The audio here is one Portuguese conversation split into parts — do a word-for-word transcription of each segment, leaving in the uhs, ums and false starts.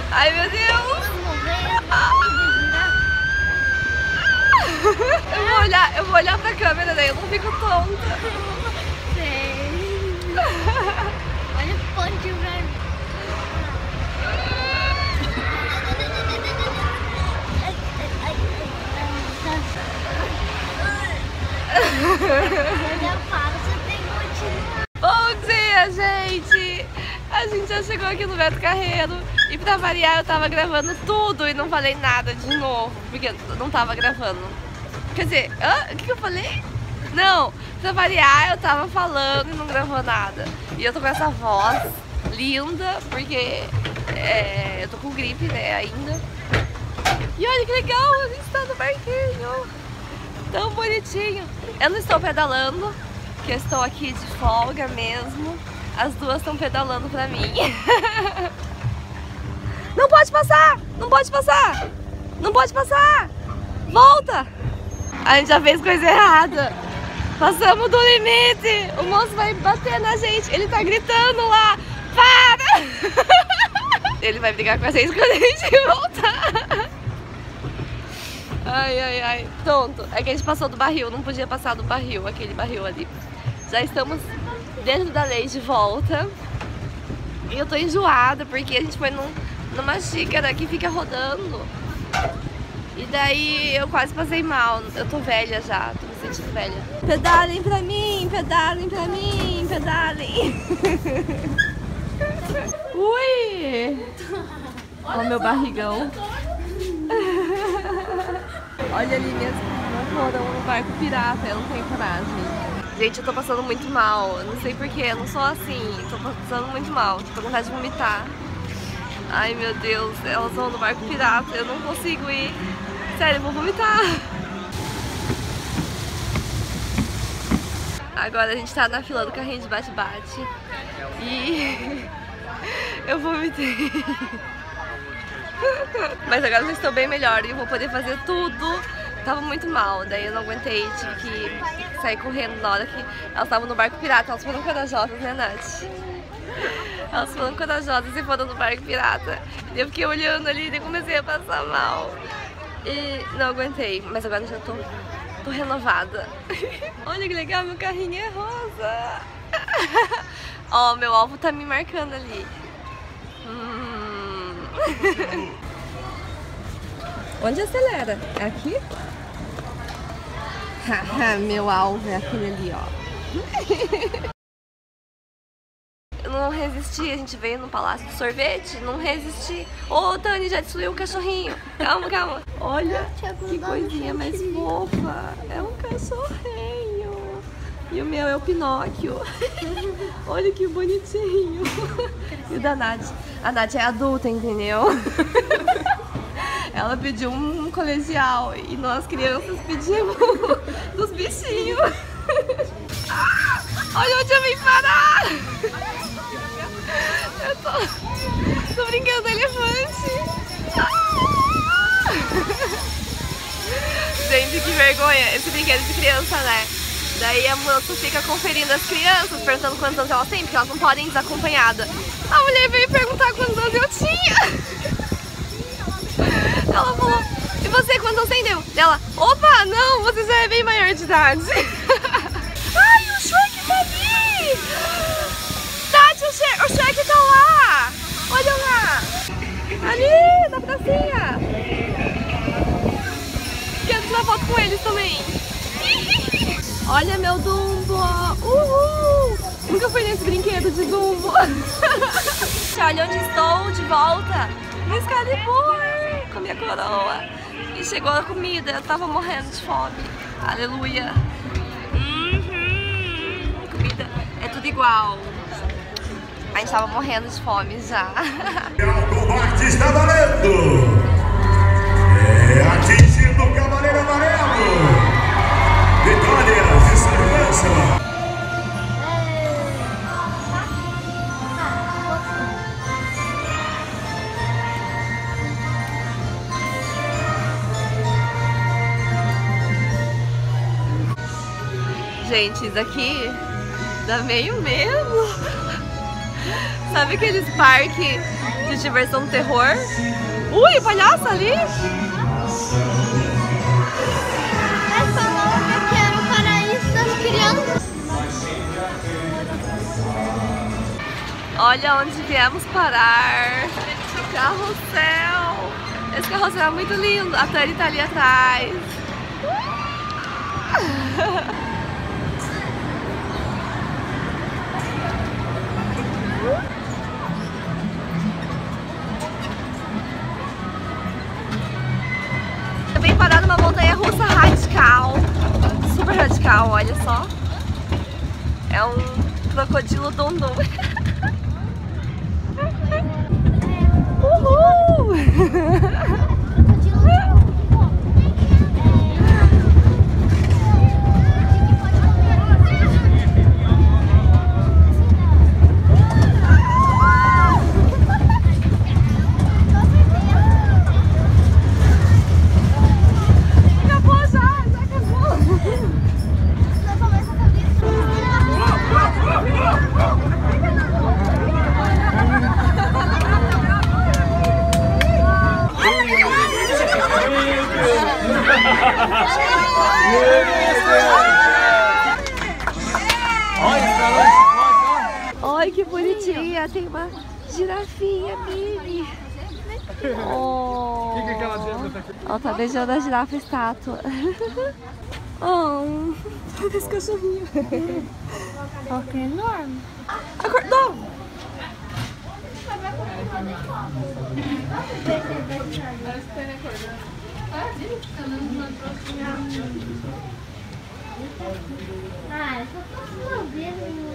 Ai, meu Deus. Eu vou olhar, eu vou olhar pra câmera, daí eu não fico tonta. Sei. Olha o ponte, velho. Bom dia, gente! A gente já chegou aqui no Beto Carreiro e pra variar eu tava gravando tudo e não falei nada de novo, porque eu não tava gravando. Quer dizer, hã? O que, que eu falei? Não, pra variar eu tava falando e não gravou nada. E eu tô com essa voz linda, porque é, eu tô com gripe, né, ainda. E olha que legal, a gente tá no barquinho, tão bonitinho. Eu não estou pedalando, que eu estou aqui de folga mesmo. As duas estão pedalando pra mim. Não pode passar! Não pode passar! Não pode passar! Volta! A gente já fez coisa errada. Passamos do limite. O moço vai bater na gente. Ele tá gritando lá. Para! Ele vai brigar com a gente quando a gente voltar. Ai, ai, ai. Tonto. É que a gente passou do barril. Não podia passar do barril. Aquele barril ali. Já estamos dentro da lei de volta. E eu tô enjoada porque a gente foi num, numa xícara que fica rodando. E daí eu quase passei mal. Eu tô velha já, tô me sentindo velha. Pedalem pra mim, pedalem pra mim, pedalem. Ui! Olha o meu barrigão. Olha ali minhas foram no barco pirata, eu não tenho coragem. Gente, eu tô passando muito mal, eu não sei porquê, eu não sou assim, tô passando muito mal, tô com vontade de vomitar. Ai meu Deus, elas vão no barco pirata, eu não consigo ir. Sério, eu vou vomitar. Agora a gente tá na fila do carrinho de bate-bate e eu vomitei. Mas agora eu já estou bem melhor e eu vou poder fazer tudo. Tava muito mal, daí eu não aguentei, tive que sair correndo na hora que elas estavam no barco pirata. Elas foram corajosas, né, Nath? Elas foram corajosas e foram no barco pirata. E eu fiquei olhando ali e comecei a passar mal. E não aguentei, mas agora eu já tô, tô renovada. Olha que legal, meu carrinho é rosa. Ó, meu alvo tá me marcando ali. Hum. Onde acelera? É aqui? Haha, meu alvo é aquele ali, ó. Eu não resisti, a gente veio no Palácio do Sorvete, não resisti. Ô, Tani, já destruiu o cachorrinho. Calma, calma. Olha que coisinha mais fofa. É um cachorrinho. E o meu é o Pinóquio. Olha que bonitinho. E o da Nath. A Nath é adulta, entendeu? Ela pediu um colegial e nós crianças pedimos dos bichinhos. Ah, olha onde eu vim parar! Eu tô, tô brincando de elefante. Ah! Gente, que vergonha. Esse brinquedo de criança, né? Daí a moça fica conferindo as crianças, perguntando quantos anos elas têm, porque elas não podem ir desacompanhadas. A mulher veio perguntar quantos anos eu tinha. Ela falou, e você quantos anos tem? Deu? Ela, opa, não, você já é bem maior de idade. Ai, o Shrek tá ali! Tati, o Shrek, o Shrek tá lá! Olha lá! Ali, na pracinha! Quero tirar foto com eles também. Olha meu Dumbo! Uhul! Nunca fui nesse brinquedo de Dumbo. Olha onde estou, de volta no Excalibur, com a minha coroa. E chegou a comida, eu tava morrendo de fome. Aleluia! Uhum. Comida é tudo igual. A gente tava morrendo de fome já. O combate está valendo! É atingindo o Cavaleiro Amarelo! Vitórias e segurança! Gente, isso aqui dá meio medo. Sabe aqueles parques de diversão do terror. Ui, o palhaço ali! Mas falou que era o paraíso das crianças. Olha onde viemos parar. Carrossel. Esse carrossel é muito lindo. A Tani tá ali atrás. Eu vim parar numa montanha russa radical. Super radical, olha só. É um crocodilo dundum. Uhul! Olha que bonitinha, tem uma girafinha mini. Oh. Ela tá beijando a girafa estátua. Oh, esse cachorrinho. Olha que enorme. Acordou! Ah, eu só posso lamber.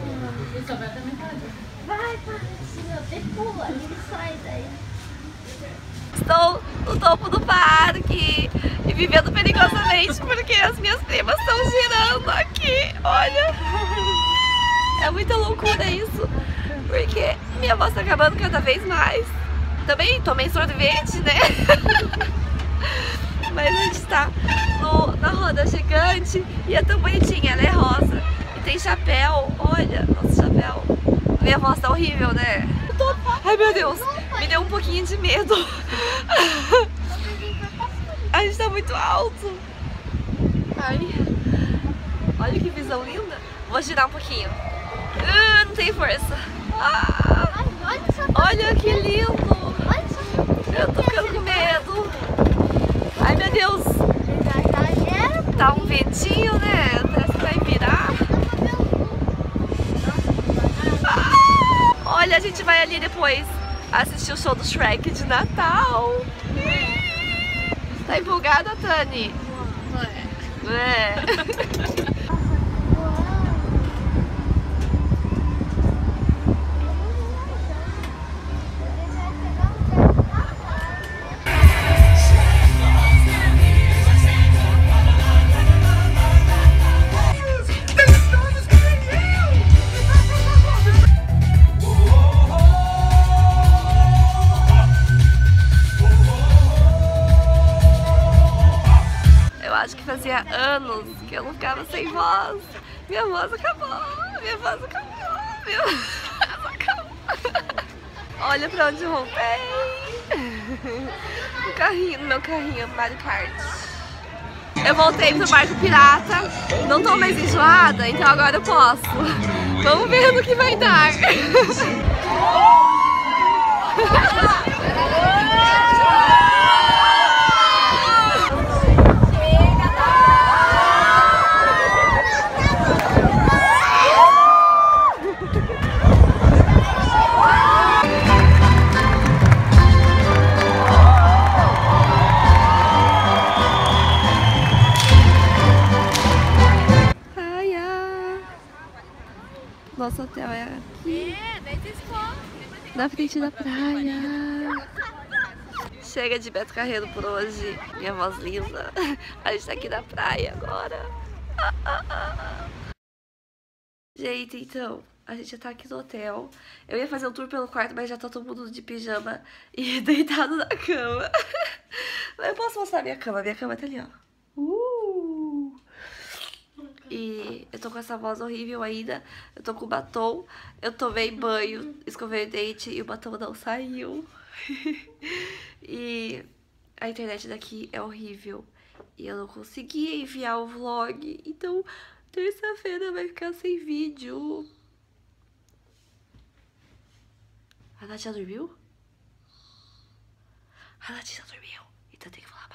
Vai, Patinho, pula, ele sai daí. Estou no topo do parque e vivendo perigosamente porque as minhas primas estão girando aqui. Olha! É muita loucura isso, porque minha voz tá acabando cada vez mais. Também tomei sorvete, né? Mas a gente tá no, na roda gigante e é tão bonitinha, ela é rosa. E tem chapéu, olha, nosso chapéu. Minha voz tá horrível, né? Eu tô... Ai meu Deus, me deu um pouquinho de medo. A gente tá muito alto. Ai, olha que visão linda. Vou girar um pouquinho. Uh, não tem força. Ah, olha que lindo. Eu tô ficando com medo. Ai meu Deus. Tá um ventinho, né? Parece que vai virar. Ah, olha, a gente vai ali depois assistir o show do Shrek de Natal. Tá empolgada, Tani? Não é. É. Acho que fazia anos que eu não ficava sem voz. Minha voz acabou, minha voz acabou, minha voz acabou. Olha pra onde eu voltei. No carrinho, no meu carrinho Mario Kart. Eu voltei pro barco pirata, não tô mais enjoada, então agora eu posso. Vamos ver no que vai dar. Nosso hotel é aqui, na frente da praia. Chega de Beto Carreiro por hoje, minha voz linda. A gente tá aqui na praia agora. Ah, ah, ah. Gente, então, a gente já tá aqui no hotel. Eu ia fazer um tour pelo quarto, mas já tá todo mundo de pijama e deitado na cama. Eu posso mostrar minha cama, minha cama tá ali, ó. Uh! E eu tô com essa voz horrível ainda. Eu tô com batom. Eu tomei banho, escovei o dente e o batom não saiu. E a internet daqui é horrível. E eu não consegui enviar o vlog. Então, terça-feira vai ficar sem vídeo. A Nath já dormiu? A Nath já dormiu. Então tem que falar